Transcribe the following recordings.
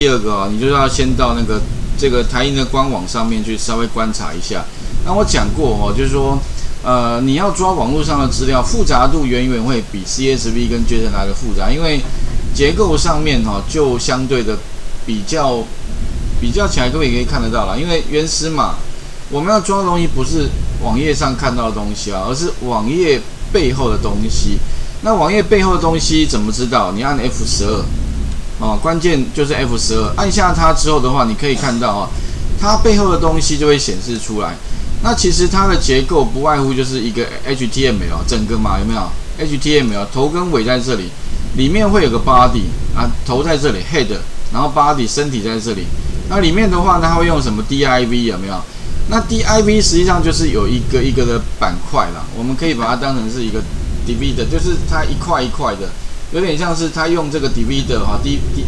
第二个啊，你就要先到这个台银的官网上面去稍微观察一下。那我讲过哦，就是说，你要抓网络上的资料，复杂度远远会比 CSV 跟 JSON 来的复杂，因为结构上面哈就相对的比较起来，各位也可以看得到啦。因为原始码我们要抓的东西不是网页上看到的东西啊，而是网页背后的东西。那网页背后的东西怎么知道？你按 F12。关键就是 F12，按下它之后的话，你可以看到啊，它背后的东西就会显示出来。那其实它的结构不外乎就是一个 HTML， 整个嘛有没有 HTML 头跟尾在这里，里面会有个 body 啊，头在这里 head， 然后 body 身体在这里。那里面的话，它会用什么 div 有没有？那 div 实际上就是有一个一个的板块啦，我们可以把它当成是一个 div， 就是它一块一块的。有点像是他用这个 divider 哈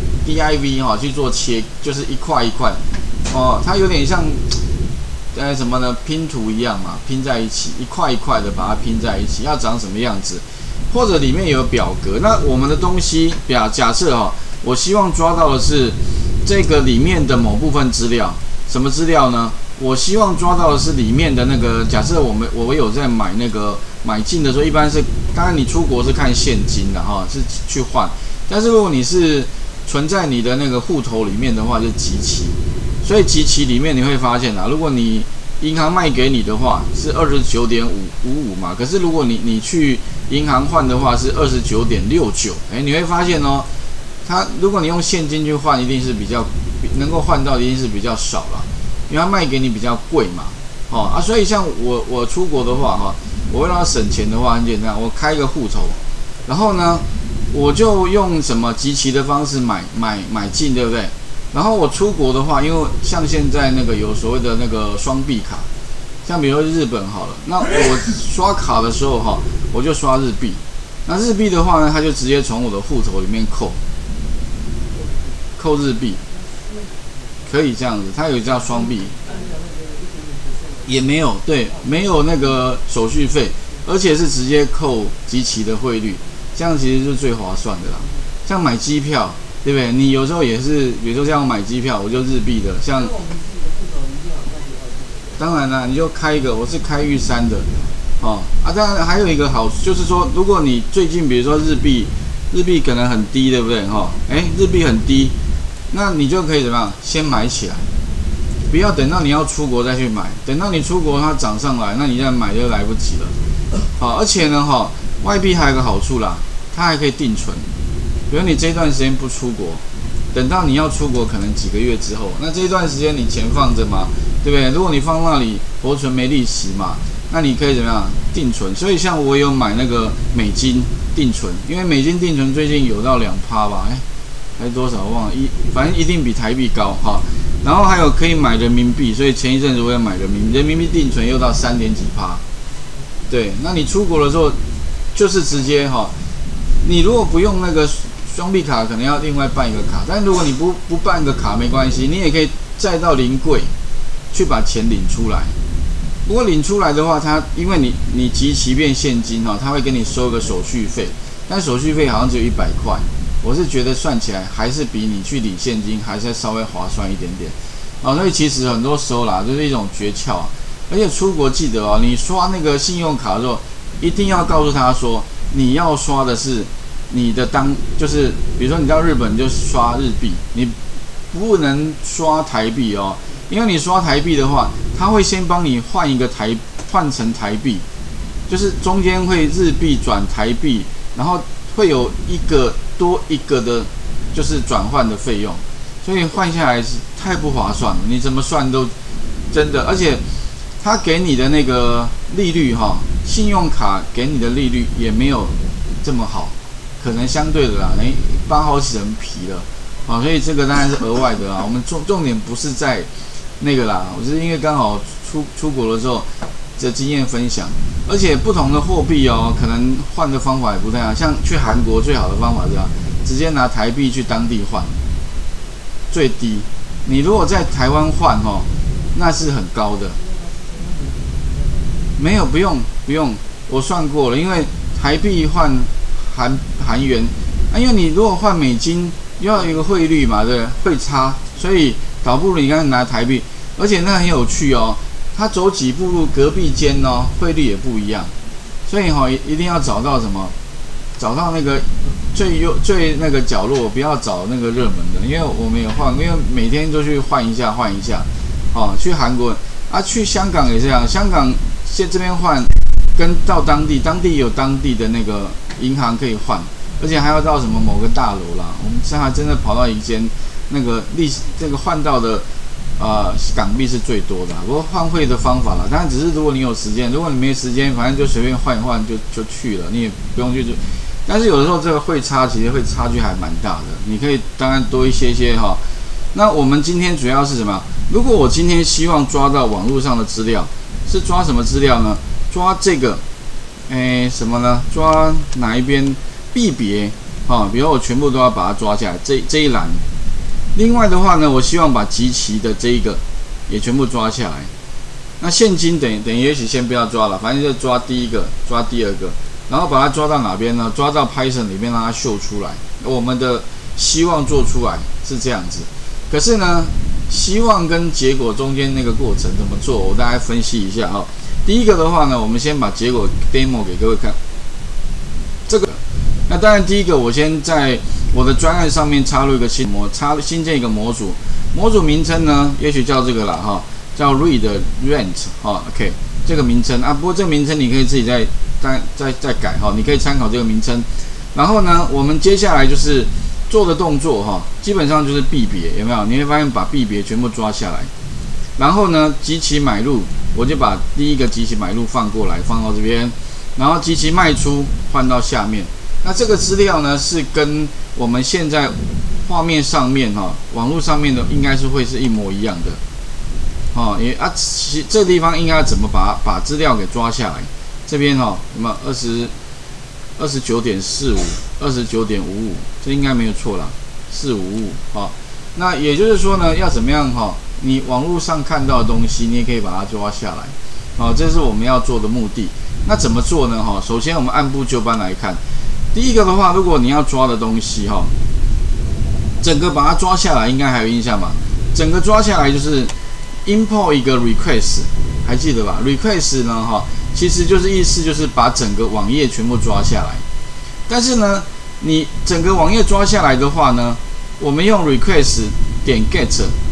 div 哈去做切，就是一块一块哦，它有点像什么呢？拼图一样嘛，拼在一起，一块一块的把它拼在一起，要长什么样子？或者里面有表格，那我们的东西假设哈，我希望抓到的是这个里面的某部分资料，什么资料呢？我希望抓到的是里面的那个，假设我有在买那个买进的时候，一般是，当然你出国是看现金的哈，是去换。但是如果你是存在你的那个户头里面的话，就集齐。所以集齐里面你会发现啊，如果你银行卖给你的话是29.55嘛，可是如果你去银行换的话是29.69，你会发现哦，它如果你用现金去换，一定是比较能够换到的一定是比较少了。因为它卖给你比较贵嘛，所以像我出国的话哈，我为了省钱的话很简单，我开一个户头，然后呢，我就用什么集齐的方式买进，对不对？然后我出国的话，因为像现在那个有所谓的那个双币卡，像比如说日本好了，那我刷卡的时候哈，我就刷日币，那日币的话呢，它就直接从我的户头里面扣日币。可以这样子，它有叫双币，也没有对，没有那个手续费，而且是直接扣集齐的汇率，这样其实是最划算的啦。像买机票，对不对？你有时候也是，比如说像买机票，我就日币的，像，当然啦，你就开一个，我是开玉山的，当然还有一个好处就是说，如果你最近比如说日币可能很低，对不对？日币很低。那你就可以怎么样？先买起来，不要等到你要出国再去买。等到你出国它涨上来，那你再买就来不及了。而且呢，外币还有个好处啦，它还可以定存。比如你这段时间不出国，等到你要出国可能几个月之后，那这一段时间你钱放着嘛，对不对？如果你放那里活存没利息嘛，那你可以怎么样定存？所以像我有买那个美金定存，因为美金定存最近有到2%吧，还是多少忘了，反正一定比台币高哈。然后还有可以买人民币，所以前一阵子我也买人民币定存又到3点几%。对，那你出国的时候就是直接你如果不用那个双币卡，可能要另外办一个卡。但如果你不办个卡没关系，你也可以再到临柜去把钱领出来。不过领出来的话，它因为你集齐变现金它会给你收个手续费，但手续费好像只有100块。我是觉得算起来还是比你去领现金还是稍微划算一点点，所以其实很多时候啦，就是一种诀窍而且出国记得你刷那个信用卡的时候，一定要告诉他说，你要刷的是你的就是比如说你到日本就刷日币，你不能刷台币因为你刷台币的话，他会先帮你换成台币，就是中间会日币转台币，然后会有多一个的，就是转换的费用，所以换下来是太不划算了。你怎么算都真的，而且他给你的那个利率信用卡给你的利率也没有这么好，可能相对的啦，扒好几层皮了所以这个当然是额外的啦。我们重点不是在那个啦，我是因为刚好出国的时候的经验分享。而且不同的货币可能换的方法也不太一样。像去韩国最好的方法是直接拿台币去当地换，最低。你如果在台湾换那是很高的。没有，不用，我算过了，因为台币换韩元因为你如果换美金， 要有一个汇率嘛，对，汇差，所以倒不如你刚才拿台币，而且那很有趣哦，它走几步路隔壁间哦，汇率也不一样，所以一定要找到什么，找到那个最那个角落，不要找那个热门的，因为我们也换，因为每天都去换一下，去韩国啊，去香港也是这样，香港这边换，跟到当地有当地的那个银行可以换。而且还要到什么某个大楼啦，我们现在真的跑到一间那个这个换到的港币是最多的，不过换汇的方法啦，当然只是如果你有时间，如果你没时间，反正就随便换一换就去了，你也不用去。但是有的时候这个汇差其实会差距还蛮大的，你可以当然多一些哈。那我们今天主要是什么？如果我今天希望抓到网络上的资料，是抓什么资料呢？抓这个，什么呢？抓哪一边？币别比如我全部都要把它抓下来，这一栏。另外的话呢，我希望把集齐的这一个也全部抓下来。那现金等于也许先不要抓了，反正就抓第一个，抓第二个，然后把它抓到哪边呢？抓到 Python 里面让它秀出来。我们的希望做出来是这样子，可是呢，希望跟结果中间那个过程怎么做，我大概分析一下第一个的话呢，我们先把结果 demo 给各位看。这个。那当然，第一个我先在我的专案上面插入一个新建一个模组，模组名称呢，也许叫这个啦叫 read rent OK 这个名称啊，不过这个名称你可以自己再改你可以参考这个名称。然后呢，我们接下来就是做的动作基本上就是币别，有没有？你会发现把币别全部抓下来，然后呢，集齐买入，我就把第一个集齐买入放过来，放到这边，然后集齐卖出换到下面。那这个资料呢，是跟我们现在画面上面网络上面的应该是会是一模一样的这地方应该要怎么把资料给抓下来？这边什么29.45 29.55，这应该没有错啦，455那也就是说呢，要怎么样你网络上看到的东西，你也可以把它抓下来这是我们要做的目的。那怎么做呢？首先我们按部就班来看。第一个的话，如果你要抓的东西整个把它抓下来，应该还有印象吧？整个抓下来就是 import 一个 request， 还记得吧 ？request 呢其实就是意思就是把整个网页全部抓下来。但是呢，你整个网页抓下来的话呢，我们用 request 点 get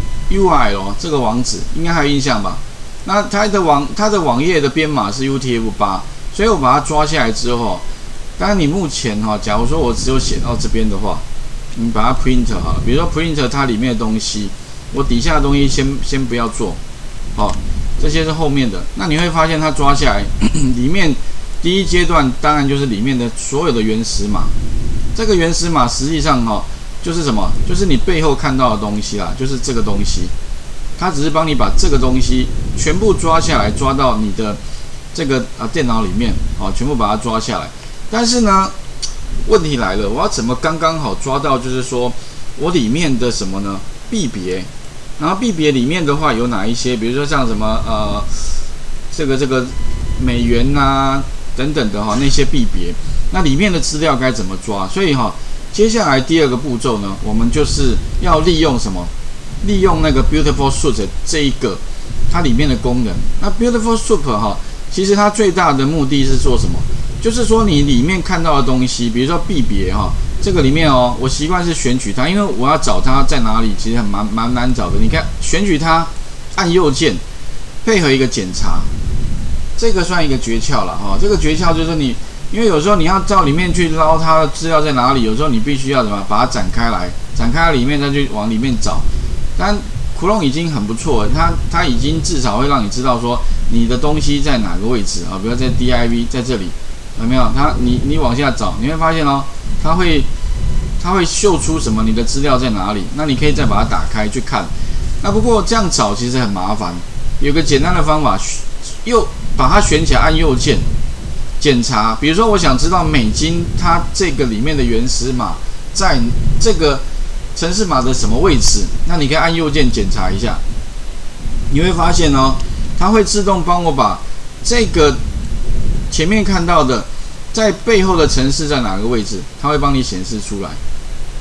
URL 这个网址应该还有印象吧？那它的网页的编码是 UTF-8，所以我把它抓下来之后。当然，你目前假如说我只有写到这边的话，你把它 print 好了。比如说 print 它里面的东西，我底下的东西先不要做，这些是后面的。那你会发现它抓下来，里面第一阶段当然就是里面的所有的原始码。这个原始码实际上就是什么？就是你背后看到的东西啦，就是这个东西。它只是帮你把这个东西全部抓下来，抓到你的这个电脑里面全部把它抓下来。但是呢，问题来了，我要怎么刚刚好抓到？就是说我里面的什么呢？币别，然后币别里面的话有哪一些？比如说像什么这个美元啊等等的那些币别，那里面的资料该怎么抓？所以接下来第二个步骤呢，我们就是要利用什么？利用那个 Beautiful Soup 这一个它里面的功能。那 Beautiful Soup 其实它最大的目的是做什么？就是说你里面看到的东西，比如说币别这个里面我习惯是选取它，因为我要找它在哪里，其实蛮难找的。你看选取它，按右键，配合一个检查，这个算一个诀窍了这个诀窍就是你，因为有时候你要到里面去捞它的资料在哪里，有时候你必须要怎么把它展开来，里面再去往里面找。但Chrome已经很不错了，它已经至少会让你知道说你的东西在哪个位置比如在 div 在这里。有没有？你往下找，你会发现它会秀出什么？你的资料在哪里？那你可以再把它打开去看。那不过这样找其实很麻烦，有个简单的方法，把它选起来，按右键检查。比如说，我想知道美金它这个里面的原始码在这个程式码的什么位置？那你可以按右键检查一下，你会发现它会自动帮我把这个。前面看到的，在背后的程式在哪个位置，它会帮你显示出来。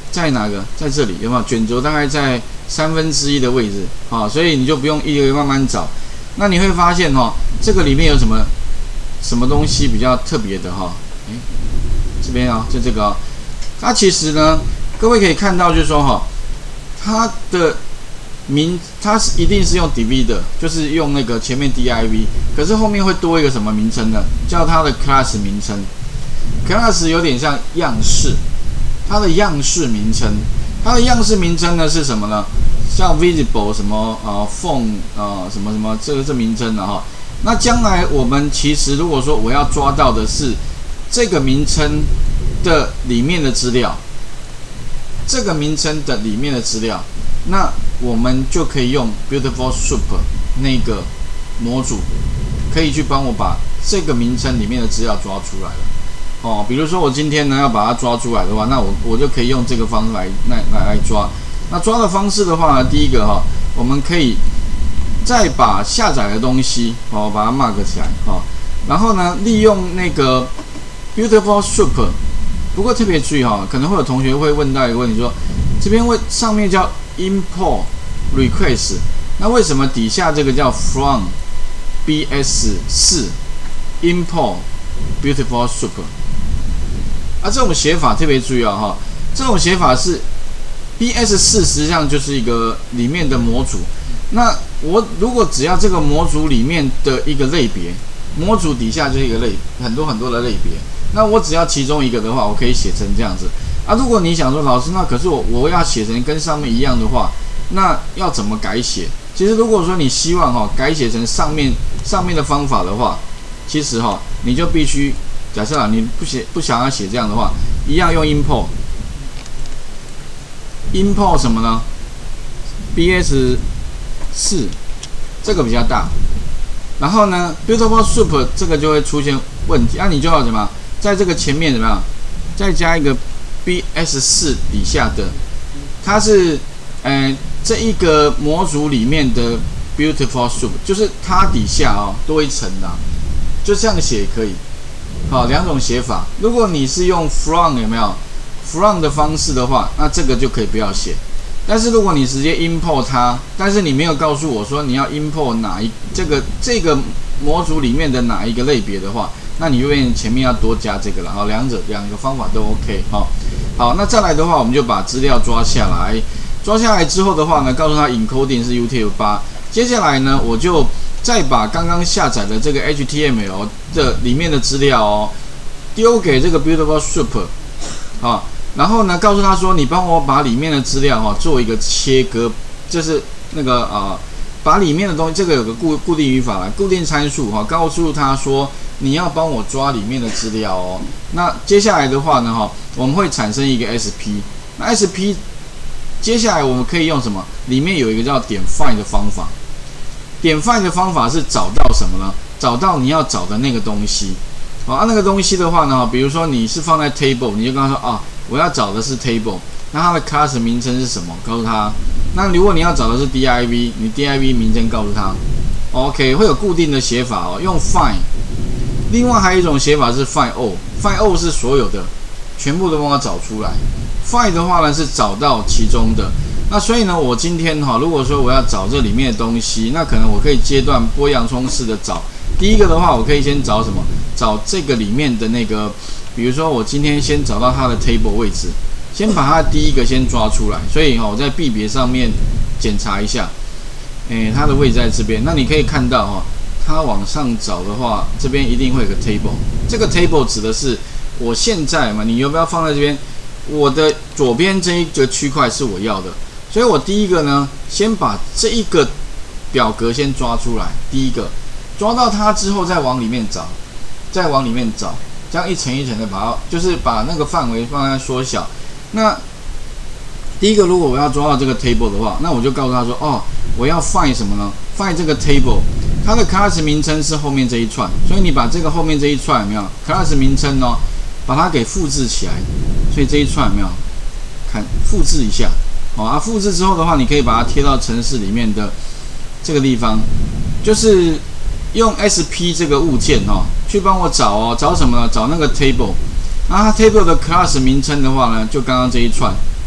在哪个？在这里有没有？卷轴大概在1/3的位置啊，所以你就不用一个一个慢慢找。那你会发现哈，这个里面有什么东西比较特别的哈？这边啊，就这个啊，它其实呢，各位可以看到，就是说哈，它的它一定是用 div 的，就是用那个前面 div， 可是后面会多一个什么名称呢？叫它的 class 名称。class 有点像样式，它的样式名称，它的样式名称呢是什么呢？像 visible 什么phone 什么什么，这名称的哈。那将来我们其实如果说我要抓到的是这个名称的里面的资料，这个名称的里面的资料，那我们就可以用 Beautiful Soup 那个模组，可以去帮我把这个名称里面的资料抓出来了。哦，比如说我今天呢要把它抓出来的话，那我就可以用这个方式来抓。那抓的方式的话呢，第一个哈，我们可以再把下载的东西把它 mark 起来然后呢利用那个 Beautiful Soup。不过特别注意可能会有同学会问到一个问题说，这边上面叫 import request， 那为什么底下这个叫 from bs4 import Beautiful Soup？ 这种写法特别注意这种写法是 bs4 实际上就是一个里面的模组。那我如果只要这个模组里面的一个类别，模组底下就是一个很多的类别。那我只要其中一个的话，我可以写成这样子如果你想说老师，那可是我要写成跟上面一样的话，那要怎么改写？其实如果说你希望改写成上面的方法的话，其实你就必须假设你不想要写这样的话，一样用 import 什么呢 ？bs4 这个比较大，然后呢 Beautiful Soup 这个就会出现问题，你就要怎么在这个前面怎么样再加一个 bs4 底下的，它是这一个模组里面的 Beautiful Soup， 就是它底下多一层的就这样写也可以。两种写法。如果你是用 from 有没有 from 的方式的话，那这个就可以不要写。但是如果你直接 import 它，但是你没有告诉我说你要 import 这个模组里面的哪一个类别的话，那你就前面要多加这个了。两个方法都 OK。好，那再来的话，我们就把资料抓下来。抓下来之后的话呢，告诉他 encoding 是 UTF-8。接下来呢，我就再把刚刚下载的这个 HTML 的里面的资料丢给这个 Beautiful Soup 然后呢，告诉他说，你帮我把里面的资料做一个切割，就是那个把里面的东西，这个有个固定语法固定参数告诉他说你要帮我抓里面的资料那接下来的话呢我们会产生一个 SP， 那 SP 接下来我们可以用什么？里面有一个叫点 find 的方法。点 find 的方法是找到什么呢？找到你要找的那个东西。那个东西的话呢，比如说你是放在 table， 你就跟他说我要找的是 table， 那它的 class 名称是什么？告诉他。那如果你要找的是 div， 你 div 名称告诉他。OK， 会有固定的写法用 find。另外还有一种写法是 find all，find all 是所有的，全部都帮我找出来。find 的话呢是找到其中的。那所以呢，我今天如果说我要找这里面的东西，那可能我可以阶段剥洋葱式的找。第一个的话，我可以先找什么？找这个里面的那个，比如说我今天先找到它的 table 位置，先把它第一个先抓出来。所以我在币别上面检查一下，它的位置在这边。那你可以看到它往上找的话，这边一定会有个 table。这个 table 指的是我现在嘛，你要不要放在这边？我的左边这一个区块是我要的。所以我第一个呢，先把这一个表格先抓出来。第一个抓到它之后，再往里面找，这样一层一层的把它，就是把那个范围放在缩小。那第一个，如果我要抓到这个 table 的话，那我就告诉他说，我要 find 什么呢 ？find 这个 table， 它的 class 名称是后面这一串，所以你把这个后面这一串有没有 class 名称把它给复制起来。所以这一串有没有？看复制一下。复制之后的话，你可以把它贴到程式里面的这个地方，就是用 SP 这个物件去帮我找什么呢？找那个 table。那它 table 的 class 名称的话呢，就刚刚这一串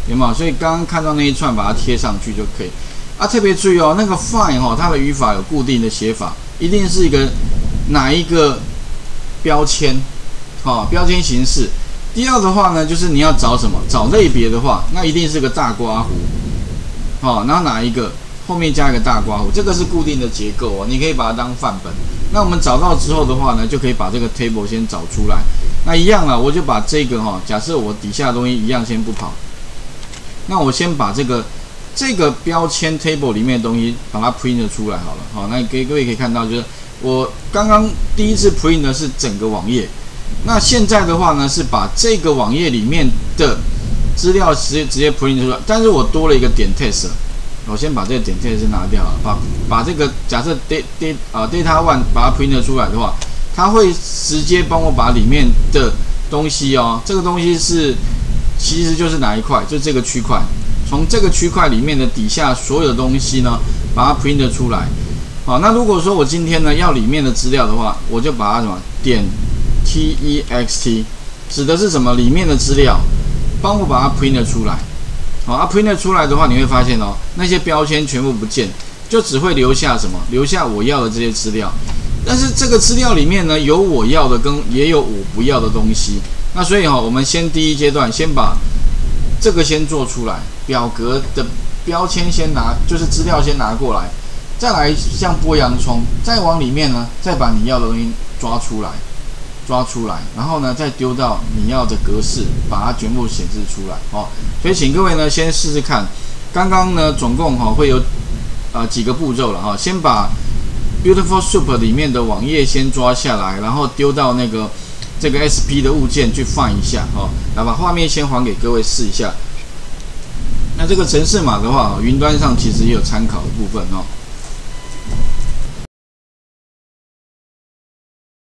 有没有？所以刚刚看到那一串，把它贴上去就可以。啊，特别注意哦，那个 find 哦，它的语法有固定的写法，一定是哪一个标签，标签形式。第二的话呢，就是你要找什么？找类别的话，那一定是个大括弧，然后哪一个后面加一个大括弧，这个是固定的结构哦，你可以把它当范本。那我们找到之后的话呢，就可以把这个 table 先找出来。那一样啦，我就把这个假设我底下的东西一样先不跑，那我先把这个标签 table 里面的东西把它 print 出来好了。好，那各位可以看到，就是我刚刚第一次 print 的是整个网页，那现在的话呢是把这个网页里面的资料直接 print 出来，但是我多了一个点 test， 我先把这个点 test 拿掉了，把这个假设 data one 把它 print 出来的话，它会直接帮我把里面的东西这个东西其实就是哪一块，就是这个区块。从这个区块里面的底下所有的东西呢，把它 print 出来。好，那如果说我今天呢要里面的资料的话，我就把它什么点 text， 指的是什么？里面的资料，帮我把它 print 出来。好，print 出来的话，你会发现那些标签全部不见，就只会留下什么？留下我要的这些资料。但是这个资料里面呢，有我要的也有我不要的东西。那所以我们先第一阶段先把这个先做出来，表格的标签先就是资料先拿过来，再来像剥洋葱，再往里面呢，再把你要的东西抓出来，然后呢再丢到你要的格式，把它全部显示出来所以请各位呢先试试看，刚刚呢总共会有几个步骤了先把 Beautiful Soup 里面的网页先抓下来，然后丢到这个 SP 的物件去放一下来把画面先还给各位试一下。那这个程式码的话，云端上其实也有参考的部分